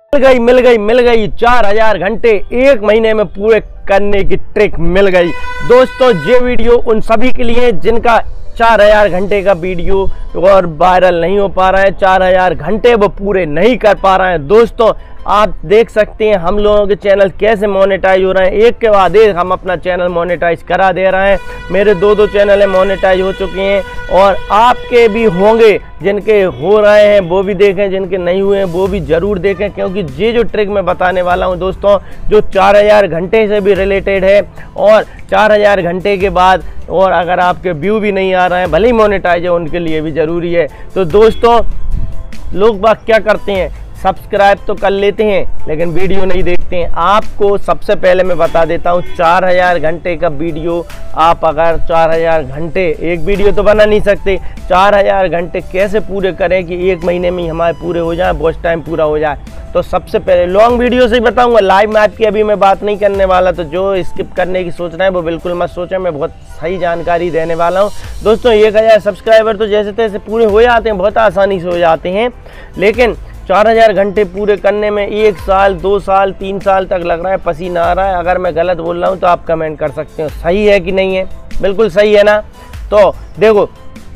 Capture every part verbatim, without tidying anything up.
मिल गई मिल गई मिल गई चार हजार घंटे एक महीने में पूरे करने की ट्रिक मिल गई। दोस्तों ये वीडियो उन सभी के लिए जिनका चार हजार घंटे का वीडियो और वायरल नहीं हो पा रहा है, चार हजार घंटे वो पूरे नहीं कर पा रहे हैं। दोस्तों आप देख सकते हैं हम लोगों के चैनल कैसे मोनेटाइज हो रहे हैं, एक के बाद एक हम अपना चैनल मोनेटाइज करा दे रहे हैं। मेरे दो दो चैनल मोनेटाइज हो चुके हैं और आपके भी होंगे, जिनके हो रहे हैं वो भी देखें, जिनके नहीं हुए हैं वो भी ज़रूर देखें, क्योंकि ये जो ट्रिक मैं बताने वाला हूं दोस्तों जो चार हजार घंटे से भी रिलेटेड है और चार हजार घंटे के बाद और अगर आपके व्यू भी नहीं आ रहे हैं भले ही मोनेटाइज है उनके लिए भी ज़रूरी है। तो दोस्तों लोग बात क्या करते हैं, सब्सक्राइब तो कर लेते हैं लेकिन वीडियो नहीं देखते हैं। आपको सबसे पहले मैं बता देता हूं चार हजार घंटे का वीडियो आप अगर चार हजार घंटे एक वीडियो तो बना नहीं सकते, चार हजार घंटे कैसे पूरे करें कि एक महीने में ही हमारे पूरे हो जाए, वॉच टाइम पूरा हो जाए। तो सबसे पहले लॉन्ग वीडियो से ही बताऊंगा, लाइव मैच की अभी मैं बात नहीं करने वाला। तो जो स्किप करने की सोच रहे हैं वो बिल्कुल मत सोचें, मैं बहुत सही जानकारी देने वाला हूं। दोस्तों एक हजार सब्सक्राइबर तो जैसे तैसे पूरे हो जाते हैं, बहुत आसानी से हो जाते हैं, लेकिन चार हजार घंटे पूरे करने में एक साल दो साल तीन साल तक लग रहा है, पसीना आ रहा है। अगर मैं गलत बोल रहा हूँ तो आप कमेंट कर सकते हो, सही है कि नहीं है, बिल्कुल सही है ना। तो देखो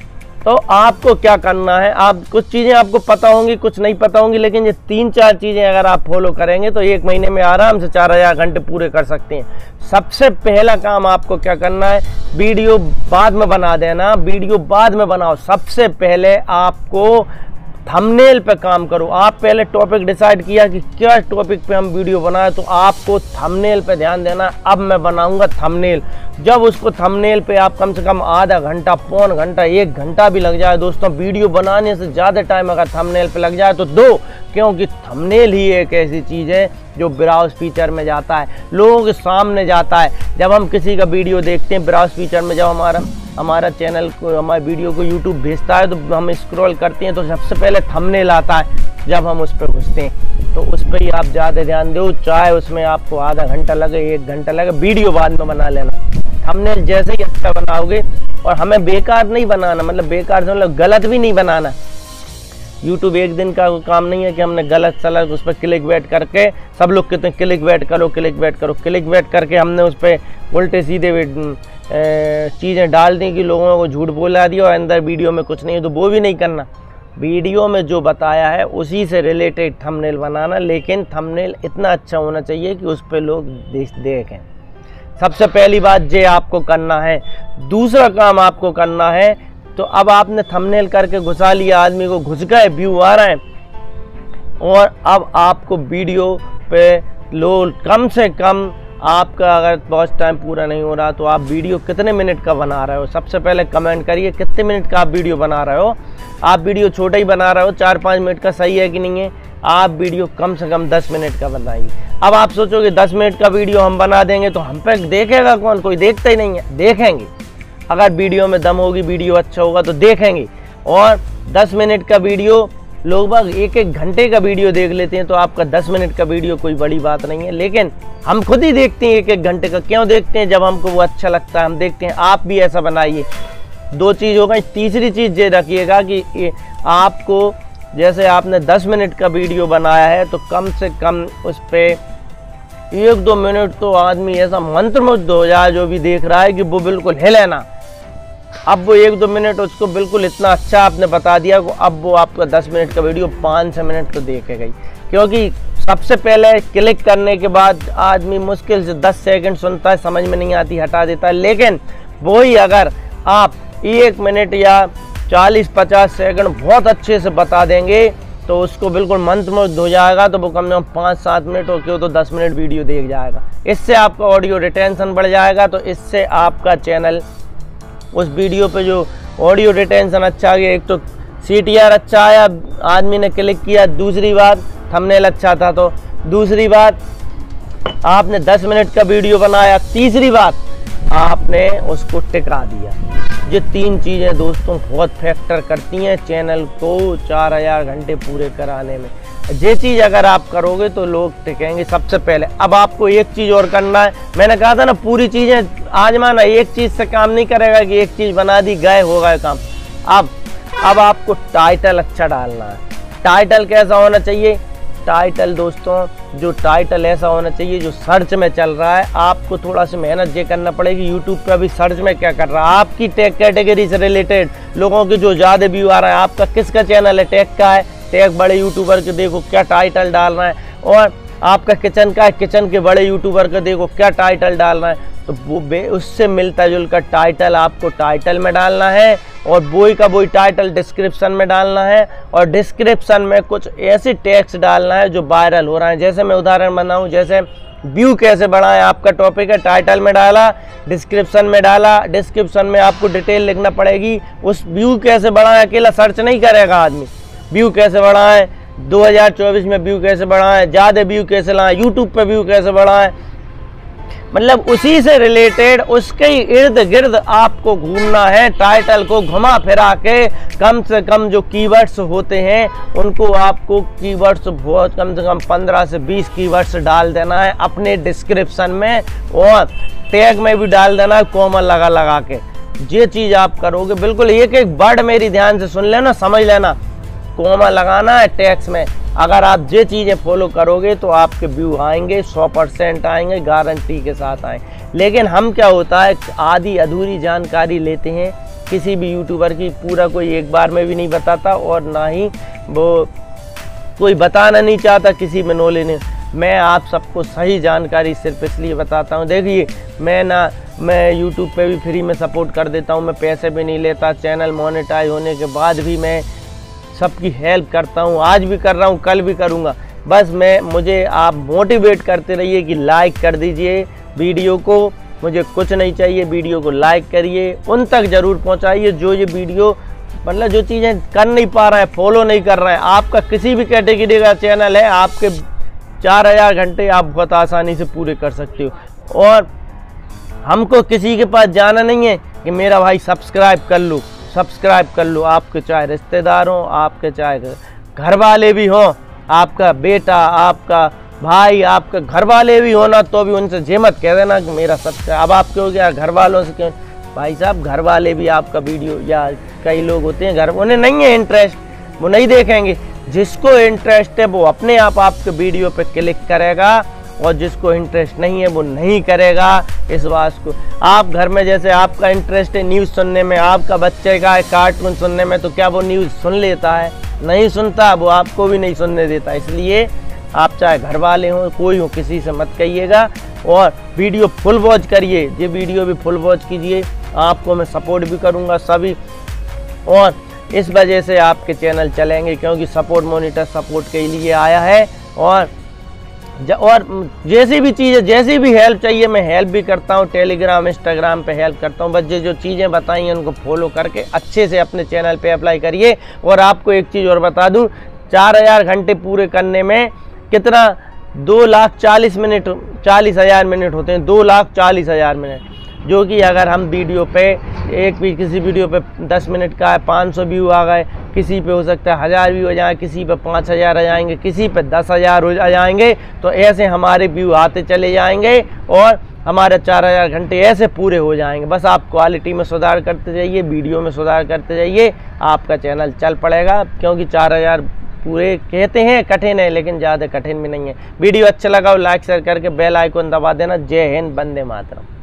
तो आपको क्या करना है, आप कुछ चीज़ें आपको पता होंगी कुछ नहीं पता होंगी, लेकिन ये तीन चार चीज़ें अगर आप फॉलो करेंगे तो एक महीने में आराम से चार हजार घंटे पूरे कर सकते हैं। सबसे पहला काम आपको क्या करना है, वीडियो बाद में बना देना, वीडियो बाद में बनाओ। सबसे पहले आपको थंबनेल पे काम करो। आप पहले टॉपिक डिसाइड किया कि क्या टॉपिक पे हम वीडियो बनाए, तो आपको थंबनेल पे ध्यान देना। अब मैं बनाऊंगा थंबनेल, जब उसको थंबनेल पे आप कम से कम आधा घंटा पौन घंटा एक घंटा भी लग जाए दोस्तों, वीडियो बनाने से ज़्यादा टाइम अगर थंबनेल पे लग जाए तो दो, क्योंकि थंबनेल ही एक ऐसी चीज़ है जो ब्राउज फीचर में जाता है, लोगों के सामने जाता है। जब हम किसी का वीडियो देखते हैं ब्राउज फीचर में, जब हमारा हमारा चैनल को हमारे वीडियो को यूट्यूब भेजता है तो हम स्क्रॉल करते हैं तो सबसे पहले थंबनेल आता है। जब हम उस पर घुसते हैं तो उस पर ही आप ज़्यादा ध्यान दो, चाहे उसमें आपको आधा घंटा लगे एक घंटा लगे, वीडियो बाद में बना लेना। थंबनेल जैसे ही अच्छा बनाओगे, और हमें बेकार नहीं बनाना, मतलब बेकार से मतलब गलत भी नहीं बनाना। यूट्यूब एक दिन का काम नहीं है कि हमने गलत सलत उस पर क्लिक बैट करके, सब लोग कहते हैं क्लिक बैट करो क्लिक बैट करो, क्लिक बैट करके हमने उस पर उल्टे सीधे चीज़ें डाल दी कि लोगों को झूठ बोला दिया और अंदर वीडियो में कुछ नहीं है, तो वो भी नहीं करना। वीडियो में जो बताया है उसी से रिलेटेड थंबनेल बनाना, लेकिन थंबनेल इतना अच्छा होना चाहिए कि उस पर लोग देखें। सबसे पहली बात ये आपको करना है। दूसरा काम आपको करना है, तो अब आपने थंबनेल करके घुसा लिया, आदमी को घुस गए, व्यू आ रहे हैं, और अब आपको वीडियो पे लोग कम से कम आपका अगर वॉच टाइम पूरा नहीं हो रहा तो आप वीडियो कितने मिनट का बना रहे हो, सबसे पहले कमेंट करिए कितने मिनट का आप वीडियो बना रहे हो। आप वीडियो छोटा ही बना रहे हो, चार पाँच मिनट का, सही है कि नहीं है। आप वीडियो कम से कम दस मिनट का बनाइए। अब आप सोचोगे दस मिनट का वीडियो हम बना देंगे तो हम पे देखेगा कौन, कोई देखता ही नहीं है। देखेंगे, अगर वीडियो में दम होगी, वीडियो अच्छा होगा तो देखेंगे। और दस मिनट का वीडियो लोग बाग एक एक घंटे का वीडियो देख लेते हैं, तो आपका दस मिनट का वीडियो कोई बड़ी बात नहीं है, लेकिन हम खुद ही देखते हैं एक एक घंटे का। क्यों देखते हैं, जब हमको वो अच्छा लगता है हम देखते हैं। आप भी ऐसा बनाइए। दो चीज़ हो गई। तीसरी चीज़ ये रखिएगा कि आपको जैसे आपने दस मिनट का वीडियो बनाया है तो कम से कम उस पर एक दो मिनट तो आदमी ऐसा मंत्रमुग्ध हो जाए जो भी देख रहा है कि वो बिल्कुल हिले ना। अब वो एक दो मिनट उसको बिल्कुल इतना अच्छा आपने बता दिया को अब वो आपका दस मिनट का वीडियो पाँच छः मिनट तो देखेगा ही, क्योंकि सबसे पहले क्लिक करने के बाद आदमी मुश्किल से दस सेकंड सुनता है, समझ में नहीं आती, हटा देता है। लेकिन वही अगर आप एक मिनट या चालीस पचास सेकंड बहुत अच्छे से बता देंगे तो उसको बिल्कुल मंत्रमुग्ध हो जाएगा, तो वो कम से कम पाँच सात मिनट और क्यों तो दस मिनट वीडियो देख जाएगा। इससे आपका ऑडियो रिटेंशन बढ़ जाएगा, तो इससे आपका चैनल उस वीडियो पे जो ऑडियो रिटेंशन अच्छा आ गया, एक तो सी टी आर अच्छा आया, आदमी ने क्लिक किया, दूसरी बात थंबनेल अच्छा था, तो दूसरी बात आपने दस मिनट का वीडियो बनाया, तीसरी बात आपने उसको टिका दिया। ये तीन चीज़ें दोस्तों बहुत फैक्टर करती हैं चैनल को चार हजार घंटे पूरे कराने में। ये चीज़ अगर आप करोगे तो लोग टिकेंगे सबसे पहले। अब आपको एक चीज़ और करना है, मैंने कहा था ना पूरी चीज़ें आजमाना, एक चीज़ से काम नहीं करेगा कि एक चीज़ बना दी गए हो गए काम। अब अब आपको टाइटल अच्छा डालना है। टाइटल कैसा होना चाहिए, टाइटल दोस्तों, जो टाइटल ऐसा होना चाहिए जो सर्च में चल रहा है। आपको थोड़ा सी मेहनत ये करना पड़ेगी। यूट्यूब पे अभी सर्च में क्या कर रहा है, आपकी टेक कैटेगरी से रिलेटेड लोगों के जो ज़्यादा व्यू आ रहा है, आपका किसका चैनल है, टेक का है, टेक बड़े यूट्यूबर के देखो क्या टाइटल डाल रहा है, और आपका किचन का है, किचन के बड़े यूट्यूबर का देखो क्या टाइटल डाल रहा है। तो वो बे उससे मिलता जुलता टाइटल आपको टाइटल में डालना है, और वही का वही टाइटल डिस्क्रिप्शन में डालना है, और डिस्क्रिप्शन में कुछ ऐसे टेक्स्ट डालना है जो वायरल हो रहा है। जैसे मैं उदाहरण बनाऊं, जैसे व्यू कैसे बढ़ाएं, आपका टॉपिक है, टाइटल में डाला, डिस्क्रिप्शन में डाला, डिस्क्रिप्शन में आपको डिटेल लिखना पड़ेगी। उस व्यू कैसे बढ़ाएं अकेला सर्च नहीं करेगा आदमी, व्यू कैसे बढ़ाएं, दो हज़ार चौबीस में व्यू कैसे बढ़ाएं, ज़्यादा व्यू कैसे लाएं, यूट्यूब पे व्यू कैसे बढ़ाएं, मतलब उसी से रिलेटेड उसके ही इर्द गिर्द आपको घूमना है। टाइटल को घुमा फिरा के कम से कम जो कीवर्ड्स होते हैं उनको आपको कीवर्ड्स बहुत कम से कम पंद्रह से बीस कीवर्ड्स डाल देना है अपने डिस्क्रिप्शन में, और टैग में भी डाल देना है कॉमा लगा लगा के। ये चीज़ आप करोगे, बिल्कुल एक एक वर्ड मेरी ध्यान से सुन लेना, समझ लेना, कॉमा लगाना है टैग्स में। अगर आप ये चीज़ें फॉलो करोगे तो आपके व्यू आएंगे, सौ परसेंट आएंगे, गारंटी के साथ आएंगे। लेकिन हम क्या होता है, आधी अधूरी जानकारी लेते हैं किसी भी यूट्यूबर की, पूरा कोई एक बार में भी नहीं बताता, और ना ही वो कोई बताना नहीं चाहता किसी में नॉलेज नहीं। मैं आप सबको सही जानकारी सिर्फ इसलिए बताता हूँ। देखिए मैं ना मैं यूट्यूब पे भी फ्री में सपोर्ट कर देता हूँ, मैं पैसे भी नहीं लेता, चैनल मोनेटाइज होने के बाद भी मैं सबकी हेल्प करता हूँ, आज भी कर रहा हूँ, कल भी करूँगा। बस मैं मुझे आप मोटिवेट करते रहिए कि लाइक कर दीजिए वीडियो को, मुझे कुछ नहीं चाहिए, वीडियो को लाइक करिए, उन तक ज़रूर पहुँचाइए जो ये वीडियो मतलब जो चीज़ें कर नहीं पा रहा है, फॉलो नहीं कर रहा है। आपका किसी भी कैटेगरी का चैनल है, आपके चार हज़ार घंटे आप बहुत आसानी से पूरे कर सकते हो। और हमको किसी के पास जाना नहीं है कि मेरा भाई सब्सक्राइब कर लो, सब्सक्राइब कर लो। आपके चाहे रिश्तेदार हों, आपके चाहे घर वाले भी हों, आपका बेटा, आपका भाई, आपके घर वाले भी हो ना, तो भी उनसे जे मत कह देना कि मेरा सब्सक्राइब। अब आप क्यों क्या घर वालों से क्यों, भाई साहब घर वाले भी आपका वीडियो, या कई लोग होते हैं घर, उन्हें नहीं है इंटरेस्ट, वो नहीं देखेंगे। जिसको इंटरेस्ट है वो अपने आप आपके वीडियो पे क्लिक करेगा, और जिसको इंटरेस्ट नहीं है वो नहीं करेगा। इस बात को आप घर में, जैसे आपका इंटरेस्ट है न्यूज़ सुनने में, आपका बच्चे का है कार्टून सुनने में, तो क्या वो न्यूज़ सुन लेता है? नहीं सुनता, वो आपको भी नहीं सुनने देता। इसलिए आप चाहे घर वाले हों, कोई हो, किसी से मत कहिएगा, और वीडियो फुल वॉच करिए। ये वीडियो भी फुल वॉच कीजिए, आपको मैं सपोर्ट भी करूँगा सभी, और इस वजह से आपके चैनल चलेंगे, क्योंकि सपोर्ट मॉनिटर सपोर्ट के लिए आया है। और और जैसी भी चीज़ें, जैसी भी हेल्प चाहिए मैं हेल्प भी करता हूँ, टेलीग्राम इंस्टाग्राम पे हेल्प करता हूँ। बस ये जो चीज़ें बताई हैं उनको फॉलो करके अच्छे से अपने चैनल पे अप्लाई करिए। और आपको एक चीज़ और बता दूँ, चार हज़ार घंटे पूरे करने में कितना, दो लाख चालीस मिनट चालीस हज़ार मिनट होते हैं, दो लाख चालीस हज़ार मिनट, जो कि अगर हम वीडियो पे एक भी किसी वीडियो पे दस मिनट का है, पाँच सौ व्यू आ गए, किसी पे हो सकता है हज़ार व्यू आ जाए, किसी पे पाँच हज़ार आ जाएंगे, किसी पे दस हज़ार आ जाएंगे। तो ऐसे हमारे व्यू आते चले जाएंगे, और हमारे चार हज़ार घंटे ऐसे पूरे हो जाएंगे। बस आप क्वालिटी में सुधार करते जाइए, वीडियो में सुधार करते जाइए, आपका चैनल चल पड़ेगा। क्योंकि चार हज़ार पूरे कहते हैं कठिन है, लेकिन ज़्यादा कठिन भी नहीं है। वीडियो अच्छा लगा हो लाइक शेयर करके बेल आइकन दबा देना। जय हिंद, वंदे मातरम।